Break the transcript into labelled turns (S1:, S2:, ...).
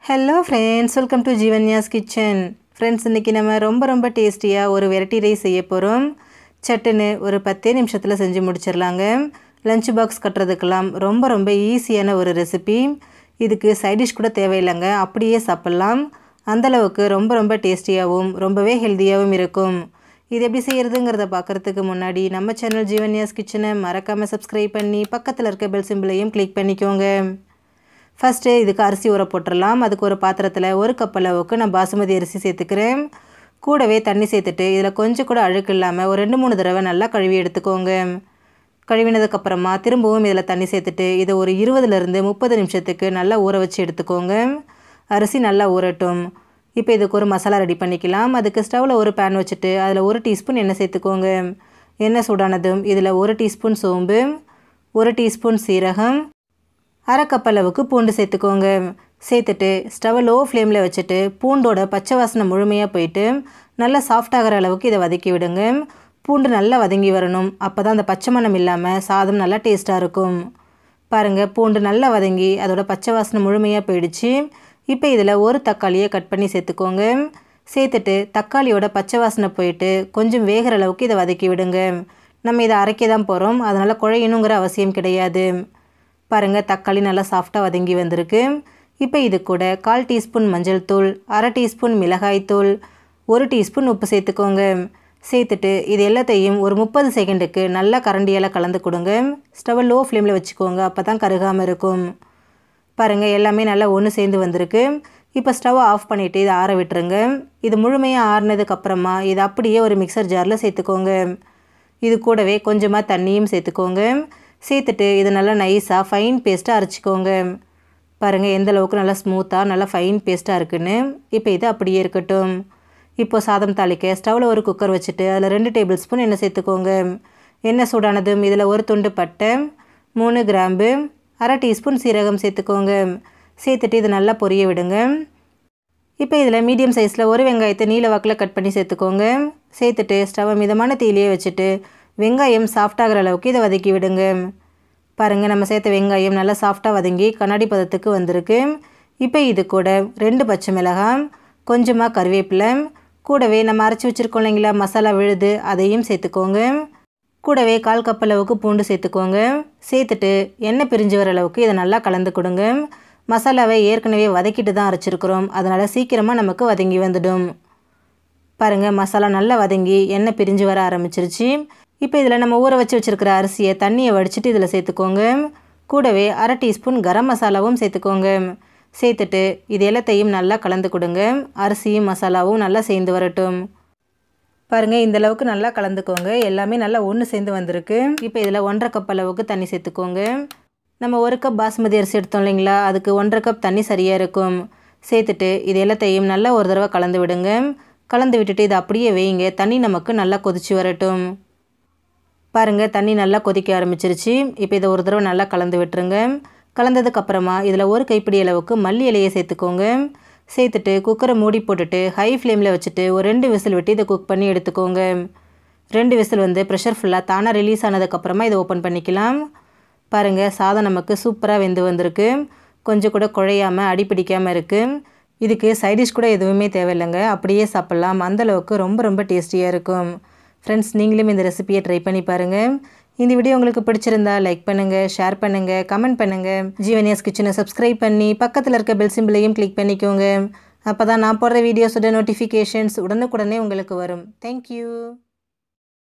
S1: Hello friends, welcome to Jeevanya's kitchen. Friends, இன்றைக்கி நம்ம ரொம்ப டேஸ்டியாக ஒரு வெரைட்டி ரைஸ் செய்ய போகிறோம். சட்டுன்னு ஒரு 10 நிமிஷத்தில் செஞ்சு முடிச்சிடலாங்க. லஞ்ச் பாக்ஸ் கட்டுறதுக்கெல்லாம் ரொம்ப ஈஸியான ஒரு ரெசிபி. இதுக்கு சைடிஷ் கூட தேவையில்லைங்க, அப்படியே சாப்பிட்லாம். அந்தளவுக்கு ரொம்ப டேஸ்டியாகவும் ரொம்பவே ஹெல்த்தியாகவும் இருக்கும். இது எப்படி செய்கிறதுங்கிறத பார்க்குறதுக்கு முன்னாடி நம்ம சேனல் ஜீவன்யாஸ் கிச்சனை மறக்காமல் சப்ஸ்கிரைப் பண்ணி பக்கத்தில் இருக்க பெல் சிம்பிளையும் கிளிக் பண்ணிக்கோங்க. ஃபஸ்ட்டு இதுக்கு அரிசி ஊற போட்டுடலாம். அதுக்கு ஒரு பாத்திரத்தில் 1 கப் அளவுக்கு நான் பாசுமதி அரிசி சேர்த்துக்கிறேன். கூடவே தண்ணி சேர்த்துட்டு இதில் கொஞ்சம் கூட அழுக்கு இல்லாமல் ஒரு 2-3 தடவை நல்லா கழுவி எடுத்துக்கோங்க. கழுவினதுக்கப்புறமா திரும்பவும் இதில் தண்ணி சேர்த்துட்டு இதை ஒரு 20லேருந்து 30 நிமிஷத்துக்கு நல்லா ஊற வச்சு எடுத்துக்கோங்க. அரிசி நல்லா ஊறட்டும். இப்போ இதுக்கு ஒரு மசாலா ரெடி பண்ணிக்கலாம். அதுக்கு ஸ்டவ்வில் ஒரு பேன் வச்சுட்டு அதில் 1 டீஸ்பூன் எண்ணெய் சேர்த்துக்கோங்க. எண்ணெய் சூடானதும் இதில் 1 டீஸ்பூன் சோம்பு, 1 டீஸ்பூன் சீரகம், 1/2 கப் அளவுக்கு பூண்டு சேர்த்துக்கோங்க. சேர்த்துட்டு ஸ்டவ் லோ ஃப்ளேமில் வச்சுட்டு பூண்டோட பச்சை வாசனை முழுமையாக போயிட்டு நல்லா சாஃப்டாகிற அளவுக்கு இதை வதக்கி விடுங்க. பூண்டு நல்லா வதங்கி வரணும். அப்போ தான் அந்த பச்சை மணம் இல்லாமல் சாதம் நல்லா டேஸ்ட்டாக இருக்கும். பாருங்கள், பூண்டு நல்லா வதங்கி அதோட பச்சை வாசனை முழுமையாக போயிடுச்சு. இப்போ இதில் ஒரு தக்காளியை கட் பண்ணி சேர்த்துக்கோங்க. சேர்த்துட்டு தக்காளியோட பச்சை வாசனை போயிட்டு கொஞ்சம் வேகிற அளவுக்கு இதை வதக்கி விடுங்க. நம்ம இதை அரைக்க தான் போகிறோம், அதனால் குழையணுங்கிற அவசியம் கிடையாது. பாருங்கள், தக்காளி நல்லா சாஃப்டாக வதங்கி வந்திருக்கு. இப்போ இது கூட 1/4 டீஸ்பூன் மஞ்சள் தூள், 1/2 டீஸ்பூன் மிளகாய் தூள், 1 டீஸ்பூன் உப்பு சேர்த்துக்கோங்க. சேர்த்துட்டு இது எல்லாத்தையும் ஒரு 30 செகண்டுக்கு நல்லா கரண்டியால் கலந்து கொடுங்க. ஸ்டவ் லோ ஃப்ளேமில் வச்சுக்கோங்க, அப்போ தான் கருகாமல் இருக்கும். பாருங்கள், எல்லாமே நல்லா ஒன்று சேர்ந்து வந்திருக்கு. இப்போ ஸ்டவ் ஆஃப் பண்ணிவிட்டு இதை ஆற விட்டுருங்க. இது முழுமையாக ஆறினதுக்கப்புறமா இதை அப்படியே ஒரு மிக்சர் ஜாரில் சேர்த்துக்கோங்க. இது கூடவே கொஞ்சமாக தண்ணியும் சேர்த்துக்கோங்க. சேர்த்துட்டு இது நல்லா நைஸாக ஃபைன் பேஸ்ட்டாக அரைச்சிக்கோங்க. பாருங்கள், எந்த அளவுக்கு நல்லா ஸ்மூத்தாக நல்லா ஃபைன் பேஸ்ட்டாக இருக்குன்னு. இப்போ இது அப்படியே இருக்கட்டும். இப்போ சாதம் தாளிக்க ஸ்டவ்வில் ஒரு குக்கர் வச்சுட்டு அதில் 2 டேபிள் ஸ்பூன் எண்ணெய் சேர்த்துக்கோங்க. எண்ணெய் சூடானதும் இதில் ஒரு துண்டு பட்டை, 3 கிராம்பு, 1/2 டீஸ்பூன் சீரகம் சேர்த்துக்கோங்க. சேர்த்துட்டு இது நல்லா பொரிய விடுங்க. இப்போ இதில் மீடியம் சைஸில் ஒரு வெங்காயத்தை நீல வாக்கில் கட் பண்ணி சேர்த்துக்கோங்க. சேர்த்துட்டு ஸ்டவ்வை மிதமான தீயிலேயே வச்சுட்டு வெங்காயம் சாஃப்டாகிற அளவுக்கு இதை வதக்கி விடுங்க. பாருங்கள், நம்ம சேர்த்த வெங்காயம் நல்லா சாஃப்டாக வதங்கி கண்ணாடி பதத்துக்கு வந்திருக்கு. இப்போ இது கூட 2 பச்சை மிளகாய், கொஞ்சமாக கருவேப்பிலை, கூடவே நம்ம அரைச்சி வச்சுருக்கோம் இல்லைங்களா மசாலா விழுது, அதையும் சேர்த்துக்கோங்க. கூடவே 1/4 கப் அளவுக்கு பூண்டு சேர்த்துக்கோங்க. சேர்த்துட்டு எண்ணெய் பிரிஞ்சு வர அளவுக்கு இதை நல்லா கலந்து கொடுங்க. மசாலாவை ஏற்கனவே வதக்கிட்டு தான் அரைச்சிருக்கிறோம், அதனால் சீக்கிரமாக நமக்கு வதங்கி வந்துடும். பாருங்கள், மசாலா நல்லா வதங்கி எண்ணெய் பிரிஞ்சு வர ஆரம்பிச்சிருச்சு. இப்போ இதில் நம்ம ஊற வச்சுருக்கிற அரிசியை தண்ணியை வடிச்சிட்டு இதில் சேர்த்துக்கோங்க. கூடவே 1/2 டீஸ்பூன் கரம் மசாலாவும் சேர்த்துக்கோங்க. சேர்த்துட்டு இது எல்லாத்தையும் நல்லா கலந்து கொடுங்க. அரிசியும் மசாலாவும் நல்லா சேர்ந்து வரட்டும். பாருங்கள், இந்தளவுக்கு நல்லா கலந்துக்கோங்க. எல்லாமே நல்லா ஒன்று சேர்ந்து வந்திருக்கு. இப்போ இதில் 1/2 கப் அளவுக்கு தண்ணி சேர்த்துக்கோங்க. நம்ம 1 கப் பாசுமதி அரிசி எடுத்தோம் இல்லைங்களா, அதுக்கு 1/2 கப் தண்ணி சரியாக இருக்கும். சேர்த்துட்டு இது எல்லாத்தையும் நல்லா ஒரு தடவை கலந்து விடுங்க. கலந்து விட்டுட்டு இதை அப்படியே வைங்க. தண்ணி நமக்கு நல்லா கொதிச்சு வரட்டும். பாருங்கள், தண்ணி நல்லா கொதிக்க ஆரம்பிச்சிருச்சு. இப்போ இதை ஒரு தடவை நல்லா கலந்து விட்டுருங்க. கலந்ததுக்கப்புறமா இதில் ஒரு கைப்பிடி அளவுக்கு மல்லி இலையை சேர்த்துக்கோங்க. சேர்த்துட்டு குக்கரை மூடி போட்டுட்டு ஹை ஃப்ளேமில் வச்சுட்டு ஒரு 2 விசில் விட்டு இதை குக் பண்ணி எடுத்துக்கோங்க. 2 விசில் வந்து ப்ரெஷர் ஃபுல்லாக தானாக ரிலீஸ் ஆனதுக்கப்புறமா இதை ஓப்பன் பண்ணிக்கலாம். பாருங்கள், சாதம் நமக்கு சூப்பராக வெந்து வந்திருக்கு. கொஞ்சம் கூட குழையாமல் அடிப்பிடிக்காமல் இருக்குது. இதுக்கு சைடிஷ் கூட எதுவுமே தேவையில்லைங்க, அப்படியே சாப்பிட்லாம். அந்தளவுக்கு ரொம்ப டேஸ்டியாக இருக்கும். ஃப்ரெண்ட்ஸ், நீங்களும் இந்த ரெசிபியை ட்ரை பண்ணி பாருங்கள். இந்த வீடியோ உங்களுக்கு பிடிச்சிருந்தா லைக் பண்ணுங்கள், ஷேர் பண்ணுங்கள், கமெண்ட் பண்ணுங்கள். ஜீவன்யாஸ் கிச்சனை சப்ஸ்கிரைப் பண்ணி பக்கத்தில் இருக்க பெல் சிம்பிளையும் கிளிக் பண்ணிக்கோங்க. அப்போ தான் நான் போடுற வீடியோஸோட நோட்டிஃபிகேஷன்ஸ் உடனுக்குடனே உங்களுக்கு வரும். தேங்க்யூ.